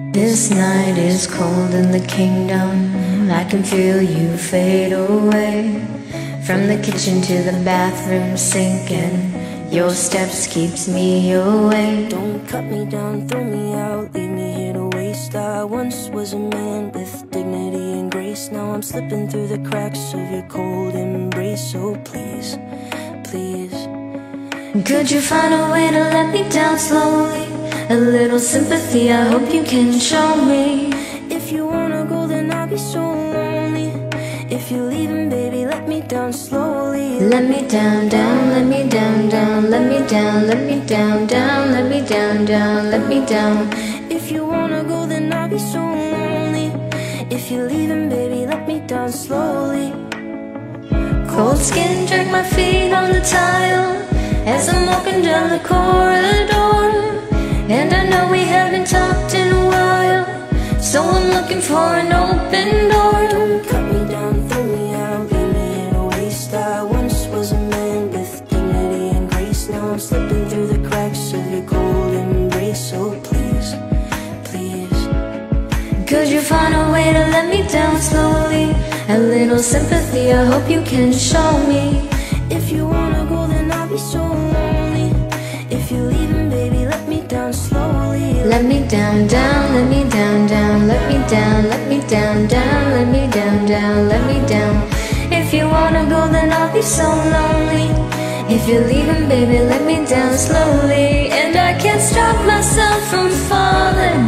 This night is cold in the kingdom. I can feel you fade away. From the kitchen to the bathroom sinking, your steps keeps me away. Don't cut me down, throw me out, leave me here to waste. I once was a man with dignity and grace. Now I'm slipping through the cracks of your cold embrace. So please, please, could you find a way to let me down slowly? A little sympathy, I hope you can show me. If you wanna go, then I'll be so lonely. If you're leaving, baby, let me down slowly. Let me down, down, let me down, down, let me down, let me down, down, let me down, down, let me down. If you wanna go, then I'll be so lonely. If you're leaving, baby, let me down slowly. Cold skin, drag my feet on the tile as I'm walking down the corridor. And I know we haven't talked in a while, so I'm looking for an open door. Don't cut me down, throw me out, leave me here to waste. I once was a man with dignity and grace. Now I'm slipping through the cracks of your cold embrace. So please, please, could you find a way to let me down slowly? A little sympathy, I hope you can show me. if you wanna go, then I'll be so lonely. If you're leaving, baby, let me down slowly. Let me down, down, let me down, down, let me down, let me down, down, let me down, down, let me down. If you wanna go, then I'll be so lonely. If you're leaving, baby, let me down slowly. And I can't stop myself from falling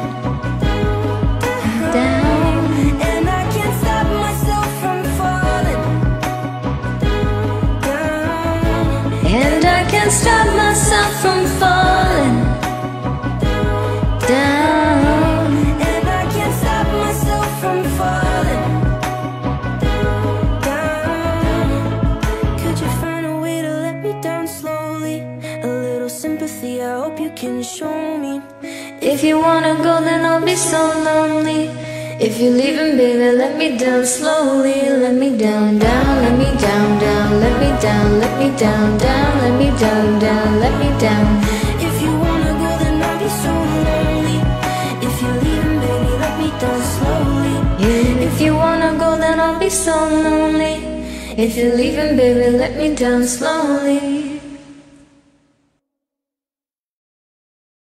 down. And I can't stop myself from falling down. And I can't stop myself from falling down. And I can't stop myself from falling down. Could you find a way to let me down slowly? A little sympathy, I hope you can show me. If you wanna go, then I'll be so lonely. If you're leaving, baby, let me down slowly. Let me down, down, let me down, down, let me down, let me down, down, let me down, down, let me down. If you wanna go, then I'll be so lonely. If you're leaving, baby, let me down slowly. If you wanna go, then I'll be so lonely. If you're leaving, baby, let me down slowly.